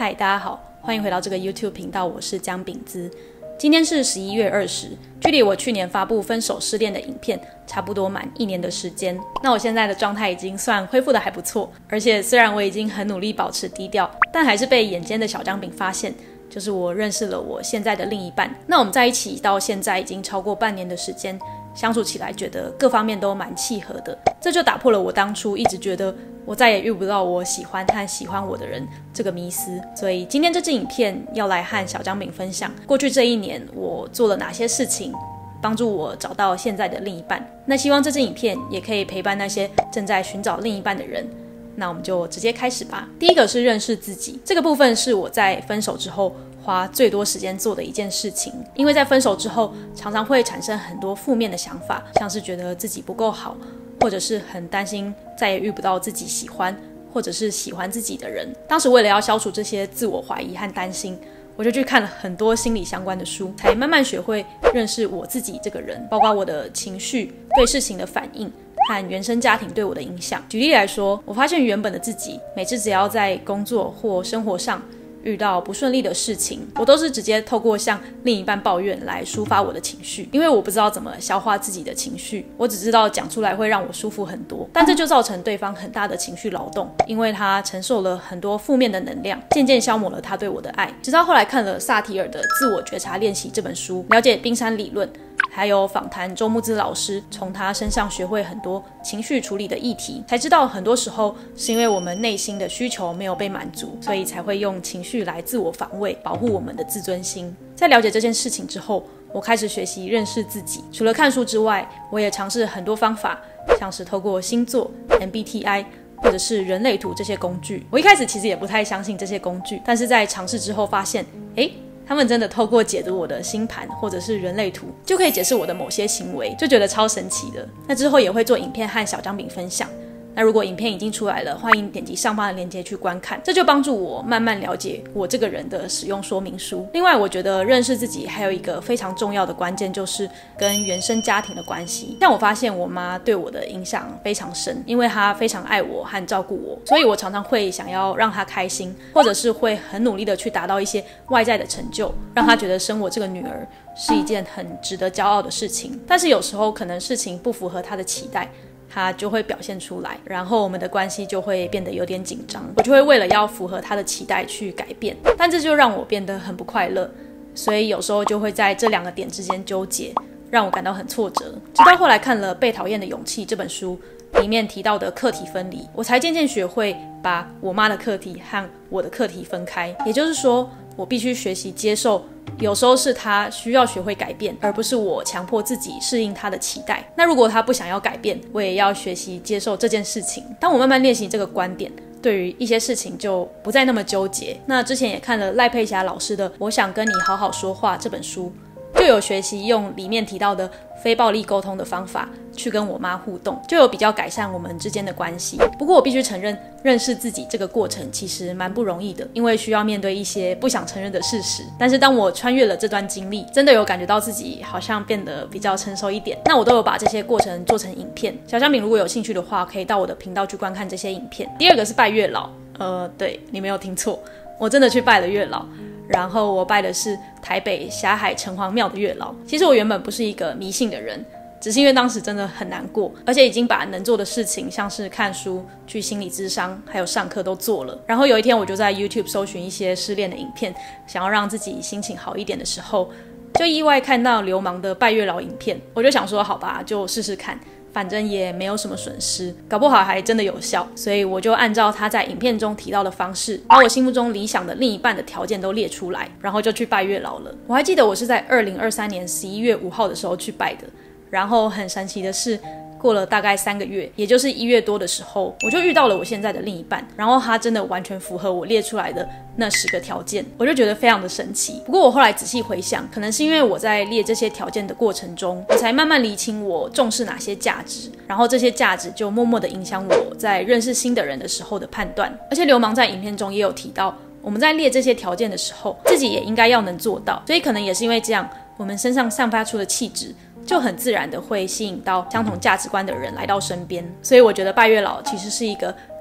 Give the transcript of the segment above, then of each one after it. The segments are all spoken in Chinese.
嗨，大家好，欢迎回到这个 YouTube 频道，我是江秉姿。今天是11月20，距离我去年发布分手失恋的影片差不多满1年的时间。那我现在的状态已经算恢复的还不错，而且虽然我已经很努力保持低调，但还是被眼尖的小姜饼发现，就是我认识了我现在的另一半。那我们在一起到现在已经超过半年的时间，相处起来觉得各方面都蛮契合的，这就打破了我当初一直觉得我再也遇不到我喜欢和喜欢我的人这个迷思。所以今天这支影片要来和小姜饼分享过去这1年我做了哪些事情，帮助我找到现在的另一半。那希望这支影片也可以陪伴那些正在寻找另一半的人。那我们就直接开始吧。第一个是认识自己，这个部分是我在分手之后花最多时间做的一件事情。因为在分手之后常常会产生很多负面的想法，像是觉得自己不够好，或者是很担心再也遇不到自己喜欢或者是喜欢自己的人。当时为了要消除这些自我怀疑和担心，我就去看了很多心理相关的书，才慢慢学会认识我自己这个人，包括我的情绪、对事情的反应和原生家庭对我的影响。举例来说，我发现原本的自己每次只要在工作或生活上遇到不顺利的事情，我都是直接透过向另一半抱怨来抒发我的情绪。因为我不知道怎么消化自己的情绪，我只知道讲出来会让我舒服很多，但这就造成对方很大的情绪劳动，因为他承受了很多负面的能量，渐渐消磨了他对我的爱。直到后来看了萨提尔的《自我觉察练习》这本书，了解冰山理论，还有访谈周慕姿老师，从他身上学会很多情绪处理的议题，才知道很多时候是因为我们内心的需求没有被满足，所以才会用情绪来自我防卫，保护我们的自尊心。在了解这件事情之后，我开始学习认识自己。除了看书之外，我也尝试很多方法，像是透过星座、MBTI 或者是人类图这些工具。我一开始其实也不太相信这些工具，但是在尝试之后发现，他们真的透过解读我的星盘或者是人类图，就可以解释我的某些行为，就觉得超神奇的。那之后也会做影片和小姜饼分享。那如果影片已经出来了，欢迎点击上方的链接去观看，这就帮助我慢慢了解我这个人的使用说明书。另外，我觉得认识自己还有一个非常重要的关键，就是跟原生家庭的关系。像我发现我妈对我的影响非常深，因为她非常爱我和照顾我，所以我常常会想要让她开心，或者是会很努力的去达到一些外在的成就，让她觉得生我这个女儿是一件很值得骄傲的事情。但是有时候可能事情不符合她的期待，他就会表现出来，然后我们的关系就会变得有点紧张，我就会为了要符合他的期待去改变，但这就让我变得很不快乐，所以有时候就会在这2个点之间纠结，让我感到很挫折。直到后来看了《被讨厌的勇气》这本书，里面提到的课题分离，我才渐渐学会把我妈的课题和我的课题分开。也就是说，我必须学习接受，有时候是他需要学会改变，而不是我强迫自己适应他的期待。那如果他不想要改变，我也要学习接受这件事情。当我慢慢练习这个观点，对于一些事情就不再那么纠结。那之前也看了赖佩霞老师的《我想跟你好好说话》这本书，就有学习用里面提到的非暴力沟通的方法去跟我妈互动，就有比较改善我们之间的关系。不过我必须承认，认识自己这个过程其实蛮不容易的，因为需要面对一些不想承认的事实。但是当我穿越了这段经历，真的有感觉到自己好像变得比较成熟一点。那我都有把这些过程做成影片，小姜饼如果有兴趣的话，可以到我的频道去观看这些影片。第2个是拜月老，对，你没有听错，我真的去拜了月老。然后我拜的是台北霞海城隍庙的月老。其实我原本不是一个迷信的人，只是因为当时真的很难过，而且已经把能做的事情，像是看书、去心理咨商还有上课都做了。然后有一天我就在 YouTube 搜寻一些失恋的影片，想要让自己心情好一点的时候，就意外看到流氓的拜月老影片。我就想说好吧，就试试看，反正也没有什么损失，搞不好还真的有效。所以我就按照他在影片中提到的方式，把我心目中理想的另一半的条件都列出来，然后就去拜月老了。我还记得我是在2023年11月5号的时候去拜的，然后很神奇的是，过了大概3个月，也就是1月多的时候，我就遇到了我现在的另一半，然后他真的完全符合我列出来的那10个条件，我就觉得非常的神奇。不过我后来仔细回想，可能是因为我在列这些条件的过程中，我才慢慢厘清我重视哪些价值，然后这些价值就默默的影响我在认识新的人的时候的判断。而且流氓在影片中也有提到，我们在列这些条件的时候，自己也应该要能做到，所以可能也是因为这样，我们身上散发出的气质就很自然的会吸引到相同价值观的人来到身边。所以我觉得拜月老其实是一个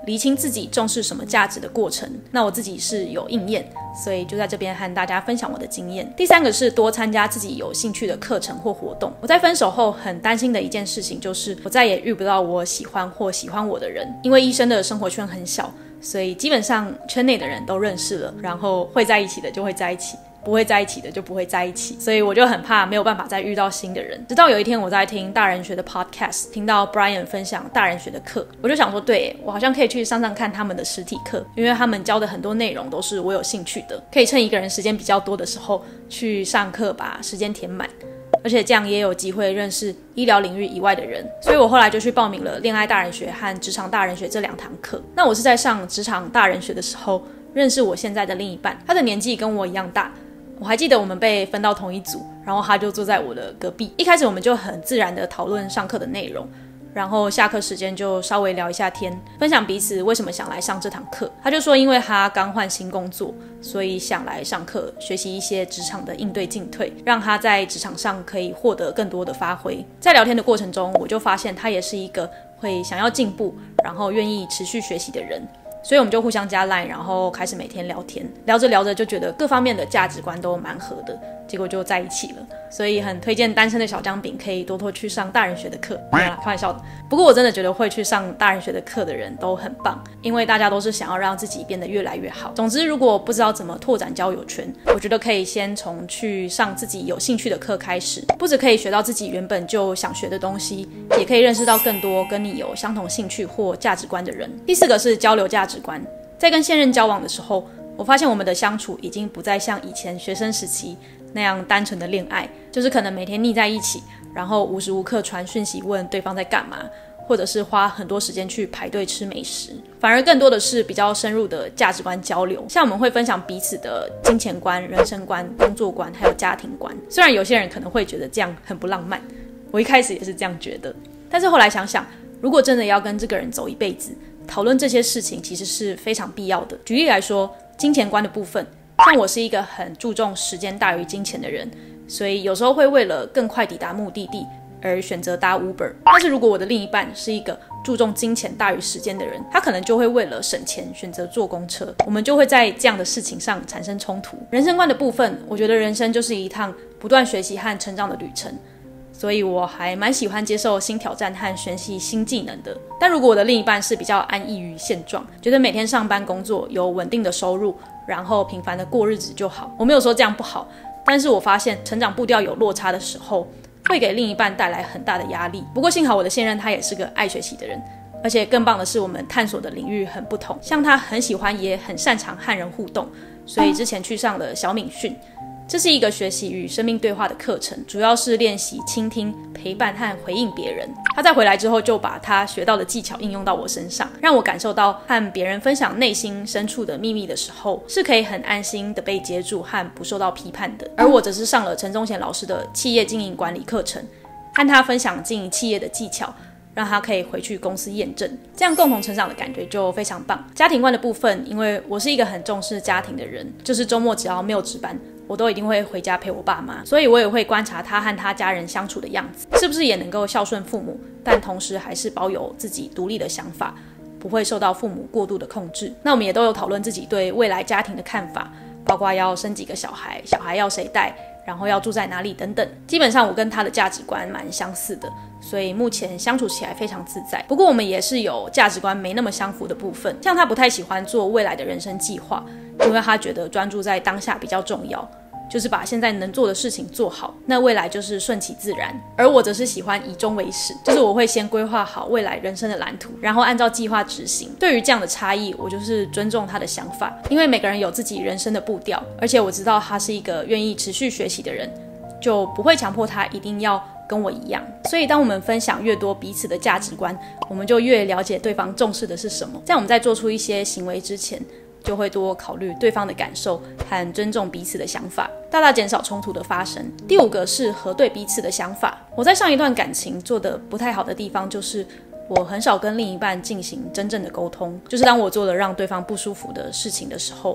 厘清自己重视什么价值的过程。那我自己是有应验，所以就在这边和大家分享我的经验。第三个是多参加自己有兴趣的课程或活动。我在分手后很担心的一件事情就是我再也遇不到我喜欢或喜欢我的人，因为医生的生活圈很小，所以基本上圈内的人都认识了，然后会在一起的就会在一起，不会在一起的就不会在一起，所以我就很怕没有办法再遇到新的人。直到有一天我在听大人学的 podcast， 听到 Brian 分享大人学的课，我就想说对，我好像可以去上上看他们的实体课，因为他们教的很多内容都是我有兴趣的，可以趁一个人时间比较多的时候去上课，把时间填满，而且这样也有机会认识医疗领域以外的人。所以我后来就去报名了恋爱大人学和职场大人学这2堂课。那我是在上职场大人学的时候认识我现在的另一半，他的年纪跟我一样大，我还记得我们被分到同一组，然后他就坐在我的隔壁。一开始我们就很自然的讨论上课的内容，然后下课时间就稍微聊一下天，分享彼此为什么想来上这堂课。他就说因为他刚换新工作，所以想来上课学习一些职场的应对进退，让他在职场上可以获得更多的发挥。在聊天的过程中，我就发现他也是一个会想要进步，然后愿意持续学习的人。所以我们就互相加 LINE， 然后开始每天聊天，聊着聊着就觉得各方面的价值观都蛮合的，结果就在一起了。所以很推荐单身的小姜饼可以多多去上大人学的课。没有啦，开玩笑的。不过我真的觉得会去上大人学的课的人都很棒，因为大家都是想要让自己变得越来越好。总之，如果不知道怎么拓展交友圈，我觉得可以先从去上自己有兴趣的课开始，不只可以学到自己原本就想学的东西，也可以认识到更多跟你有相同兴趣或价值观的人。第4个是交流价值观。在跟现任交往的时候，我发现我们的相处已经不再像以前学生时期那样单纯的恋爱，就是可能每天腻在一起，然后无时无刻传讯息问对方在干嘛，或者是花很多时间去排队吃美食，反而更多的是比较深入的价值观交流。像我们会分享彼此的金钱观、人生观、工作观还有家庭观。虽然有些人可能会觉得这样很不浪漫，我一开始也是这样觉得，但是后来想想，如果真的要跟这个人走一辈子，讨论这些事情其实是非常必要的。举例来说，金钱观的部分，像我是一个很注重时间大于金钱的人，所以有时候会为了更快抵达目的地而选择搭 Uber。但是如果我的另一半是一个注重金钱大于时间的人，他可能就会为了省钱选择坐公车，我们就会在这样的事情上产生冲突。人生观的部分，我觉得人生就是一趟不断学习和成长的旅程，所以我还蛮喜欢接受新挑战和学习新技能的。但如果我的另一半是比较安逸于现状，觉得每天上班工作有稳定的收入，然后平凡的过日子就好，我没有说这样不好，但是我发现成长步调有落差的时候，会给另一半带来很大的压力。不过幸好我的现任他也是个爱学习的人，而且更棒的是我们探索的领域很不同，像他很喜欢也很擅长和人互动，所以之前去上了小敏训，这是一个学习与生命对话的课程，主要是练习倾听、陪伴和回应别人。他在回来之后就把他学到的技巧应用到我身上，让我感受到和别人分享内心深处的秘密的时候，是可以很安心的被接住和不受到批判的。而我则是上了陈宗贤老师的企业经营管理课程，和他分享经营企业的技巧，让他可以回去公司验证，这样共同成长的感觉就非常棒。家庭观的部分，因为我是一个很重视家庭的人，就是周末只要没有值班，我都一定会回家陪我爸妈，所以我也会观察他和他家人相处的样子，是不是也能够孝顺父母，但同时还是保有自己独立的想法，不会受到父母过度的控制。那我们也都有讨论自己对未来家庭的看法，包括要生几个小孩，小孩要谁带，然后要住在哪里等等。基本上我跟他的价值观蛮相似的，所以目前相处起来非常自在。不过我们也是有价值观没那么相符的部分，像他不太喜欢做未来的人生计划，因为他觉得专注在当下比较重要，就是把现在能做的事情做好，那未来就是顺其自然。而我则是喜欢以终为始，就是我会先规划好未来人生的蓝图，然后按照计划执行。对于这样的差异，我就是尊重他的想法，因为每个人有自己人生的步调，而且我知道他是一个愿意持续学习的人，就不会强迫他一定要跟我一样。所以当我们分享越多彼此的价值观，我们就越了解对方重视的是什么，这样我们在做出一些行为之前，就会多考虑对方的感受和尊重彼此的想法，大大减少冲突的发生。第5个是核对彼此的想法。我在上一段感情做得不太好的地方，就是我很少跟另一半进行真正的沟通，就是当我做了让对方不舒服的事情的时候，我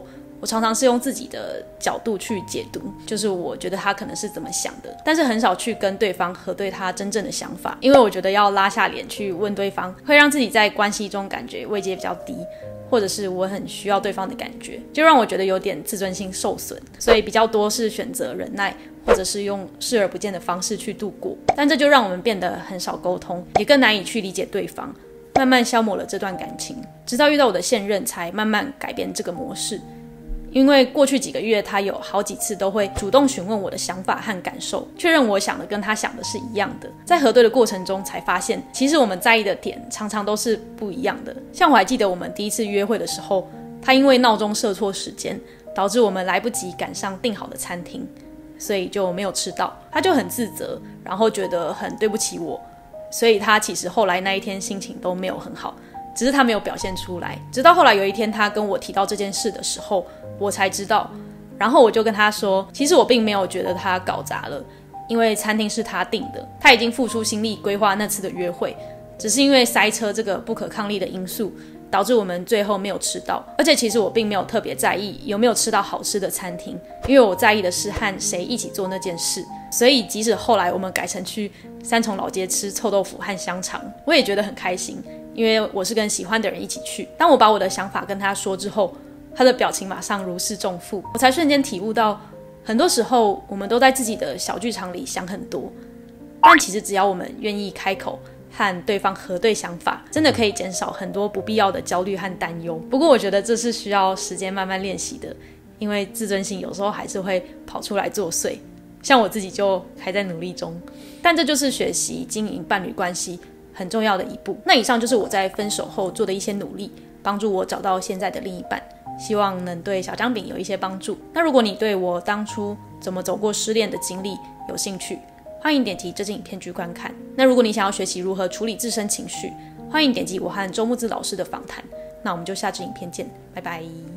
我常常是用自己的角度去解读，就是我觉得他可能是怎么想的，但是很少去跟对方核对他真正的想法，因为我觉得要拉下脸去问对方，会让自己在关系中感觉位阶比较低，或者是我很需要对方的感觉，就让我觉得有点自尊心受损，所以比较多是选择忍耐，或者是用视而不见的方式去度过。但这就让我们变得很少沟通，也更难以去理解对方，慢慢消磨了这段感情，直到遇到我的现任才慢慢改变这个模式。因为过去几个月他有好几次都会主动询问我的想法和感受，确认我想的跟他想的是一样的。在核对的过程中才发现，其实我们在意的点常常都是不一样的。像我还记得我们第一次约会的时候，他因为闹钟设错时间，导致我们来不及赶上订好的餐厅，所以就没有吃到。他就很自责，然后觉得很对不起我，所以他其实后来那一天心情都没有很好，只是他没有表现出来。直到后来有一天他跟我提到这件事的时候，我才知道，然后我就跟他说，其实我并没有觉得他搞砸了，因为餐厅是他订的，他已经付出心力规划那次的约会，只是因为塞车这个不可抗力的因素，导致我们最后没有吃到。而且其实我并没有特别在意有没有吃到好吃的餐厅，因为我在意的是和谁一起做那件事。所以即使后来我们改成去三重老街吃臭豆腐和香肠，我也觉得很开心，因为我是跟喜欢的人一起去。当我把我的想法跟他说之后，他的表情马上如释重负，我才瞬间体悟到，很多时候我们都在自己的小剧场里想很多，但其实只要我们愿意开口和对方核对想法，真的可以减少很多不必要的焦虑和担忧。不过我觉得这是需要时间慢慢练习的，因为自尊心有时候还是会跑出来作祟，像我自己就还在努力中。但这就是学习经营伴侣关系很重要的一步。那以上就是我在分手后做的一些努力，帮助我找到现在的另一半，希望能对小姜饼有一些帮助。那如果你对我当初怎么走过失恋的经历有兴趣，欢迎点击这支影片去观看。那如果你想要学习如何处理自身情绪，欢迎点击我和周慕姿老师的访谈。那我们就下支影片见，拜拜。